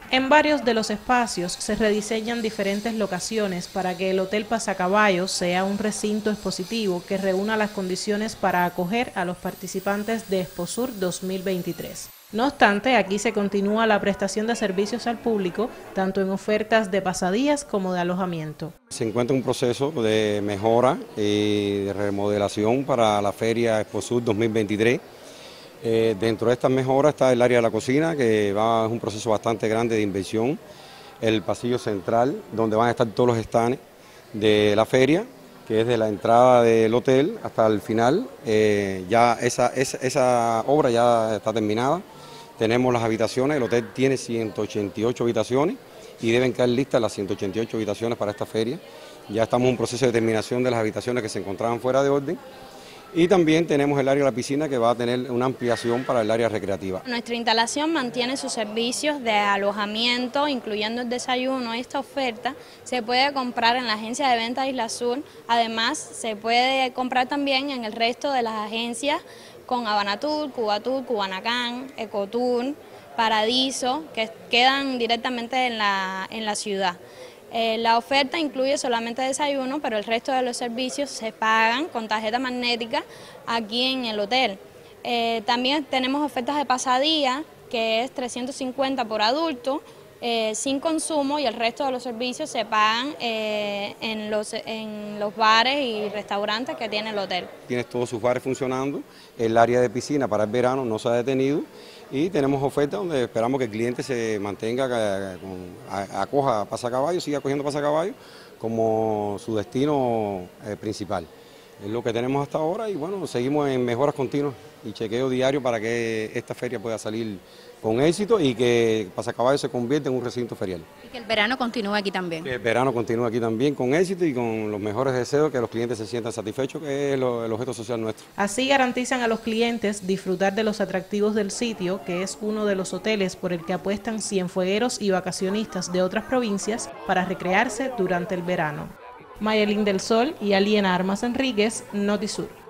En varios de los espacios se rediseñan diferentes locaciones para que el Hotel Pasacaballos sea un recinto expositivo que reúna las condiciones para acoger a los participantes de Exposur 2023. No obstante, aquí se continúa la prestación de servicios al público, tanto en ofertas de pasadías como de alojamiento. Se encuentra un proceso de mejora y de remodelación para la Feria Exposur 2023. Dentro de estas mejoras está el área de la cocina, que es un proceso bastante grande de inversión, el pasillo central, donde van a estar todos los stands de la feria, que es de la entrada del hotel hasta el final. Ya esa obra ya está terminada. Tenemos las habitaciones, el hotel tiene 188 habitaciones y deben quedar listas las 188 habitaciones para esta feria. Ya estamos en un proceso de terminación de las habitaciones que se encontraban fuera de orden. Y también tenemos el área de la piscina, que va a tener una ampliación para el área recreativa. Nuestra instalación mantiene sus servicios de alojamiento, incluyendo el desayuno. Esta oferta se puede comprar en la agencia de venta Isla Sur. Además, se puede comprar también en el resto de las agencias con Habanatur, Cubatur, Cubanacán, Ecotur, Paradiso, que quedan directamente en la ciudad. La oferta incluye solamente desayuno, pero el resto de los servicios se pagan con tarjeta magnética aquí en el hotel. También tenemos ofertas de pasadía, que es 350 por adulto, sin consumo, y el resto de los servicios se pagan en los bares y restaurantes que tiene el hotel. Tienes todos sus bares funcionando, el área de piscina para el verano no se ha detenido y tenemos ofertas donde esperamos que el cliente se mantenga, acoja Pasacaballos, siga cogiendo Pasacaballos como su destino principal. Es lo que tenemos hasta ahora y bueno, seguimos en mejoras continuas y chequeo diario para que esta feria pueda salir con éxito y que Pasacaballos se convierta en un recinto ferial. Y que el verano continúe aquí también. Que el verano continúe aquí también con éxito y con los mejores deseos, que los clientes se sientan satisfechos, que es el objeto social nuestro. Así garantizan a los clientes disfrutar de los atractivos del sitio, que es uno de los hoteles por el que apuestan cienfuegueros y vacacionistas de otras provincias para recrearse durante el verano. Mayelín del Sol y Aliena Armas Enríquez, Notisur.